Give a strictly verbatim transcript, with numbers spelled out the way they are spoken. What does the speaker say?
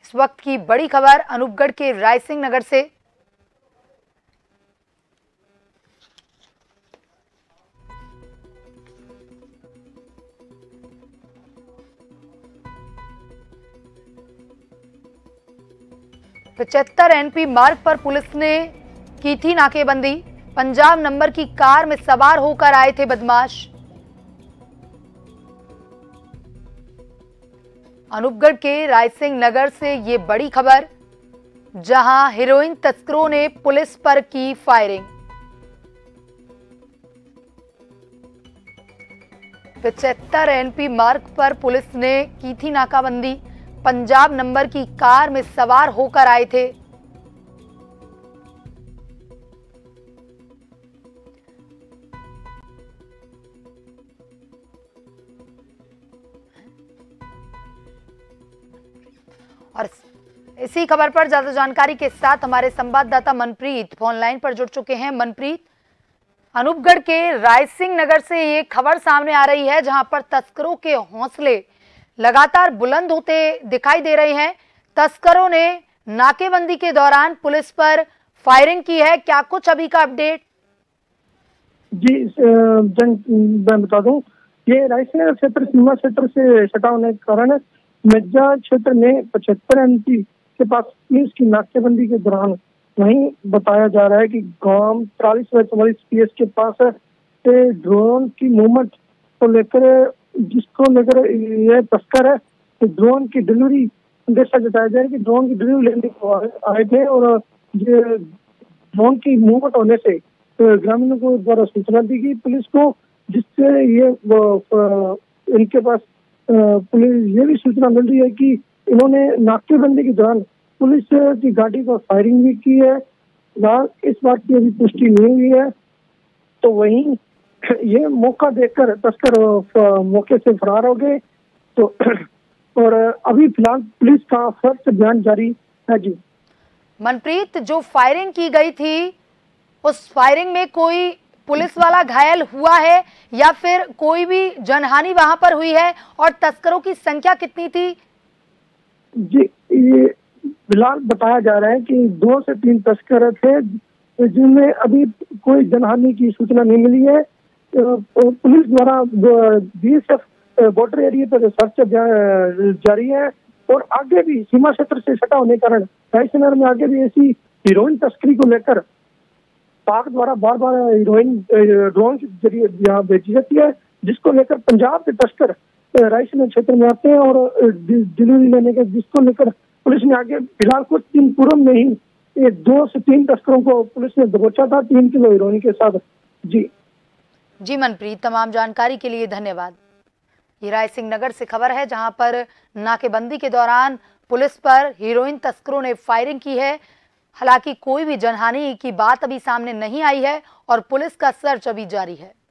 इस वक्त की बड़ी खबर अनूपगढ़ के रायसिंह नगर से। पचहत्तर एनपी मार्ग पर पुलिस ने की थी नाकेबंदी। पंजाब नंबर की कार में सवार होकर आए थे बदमाश। अनूपगढ़ के रायसिंह नगर से ये बड़ी खबर, जहां हेरोइन तस्करों ने पुलिस पर की फायरिंग। पचहत्तर एनपी मार्ग पर पुलिस ने की थी नाकाबंदी। पंजाब नंबर की कार में सवार होकर आए थे। और इसी खबर पर ज्यादा जानकारी के साथ हमारे संवाददाता मनप्रीत फोन लाइन पर जुड़ चुके हैं। मनप्रीत, अनूपगढ़ के रायसिंह नगर से ये खबर सामने आ रही है, जहां पर तस्करों के हौसले लगातार बुलंद होते दिखाई दे रहे हैं। तस्करों ने नाकेबंदी के दौरान पुलिस पर फायरिंग की है, क्या कुछ अभी का अपडेट? जी जन मैं बता दूं, ये रायसिंह नगर क्षेत्र सीमा क्षेत्र से सटा होने के कारण मिर्जा क्षेत्र में पचहत्तर एनपी के पास पुलिस की नाकेबंदी के दौरान वहीं बताया जा रहा है कि गांव चालीस व चौवालीस पी एस के पास ड्रोन की मूवमेंट को लेकर जिसको लेकर ये तस्कर है, तो ड्रोन की डिलीवरी जैसा जताया जा रहा है कि ड्रोन की डिलीवरी लेने को आए थे और ये ड्रोन की मूवमेंट होने से तो ग्रामीणों को द्वारा सूचना दी गई पुलिस को, जिससे ये इनके पास पुलिस ये भी सूचना मिल रही है कि इन्होंने नाकेबंदी के दौरान पुलिस की गाड़ी पर फायरिंग भी की है। इस बात की अभी पुष्टि नहीं हुई है। तो वहीं ये मौका देखकर तस्कर मौके से फरार हो गए। तो और अभी फिलहाल पुलिस का सर्च अभियान जारी है। जी मनप्रीत, जो फायरिंग की गई थी उस फायरिंग में कोई पुलिस वाला घायल हुआ है या फिर कोई भी जनहानि वहां पर हुई है, और तस्करों की संख्या कितनी थी? जी ये फिलहाल बताया जा रहा है कि दो से तीन तस्कर थे, जिनमें अभी कोई जनहानि की सूचना नहीं मिली है। पुलिस द्वारा बीएसएफ बॉर्डर एरिया पर सर्च जारी है और आगे भी सीमा क्षेत्र से सटा होने के कारण रायसिंह नगर में आगे भी ऐसी हीरोइन तस्करी को लेकर पाक द्वारा बार बार हीरोइन ड्रोन के जरिए यहाँ बेची जाती है, जिसको लेकर पंजाब के तस्कर रायसिंह नगर क्षेत्र में आते हैं और डिलीवरी लेने के, जिसको लेकर पुलिस ने आगे फिलहाल कुछ दिन पूर्व में ही ये दो से तीन तस्करों को पुलिस ने दबोचा था तीन किलो हीरोइन के साथ। जी जी मनप्रीत, तमाम जानकारी के लिए धन्यवाद। ये रायसिंह नगर से खबर है, जहां पर नाकेबंदी के दौरान पुलिस पर हीरोइन तस्करों ने फायरिंग की है। हालांकि कोई भी जनहानि की बात अभी सामने नहीं आई है और पुलिस का सर्च अभी जारी है।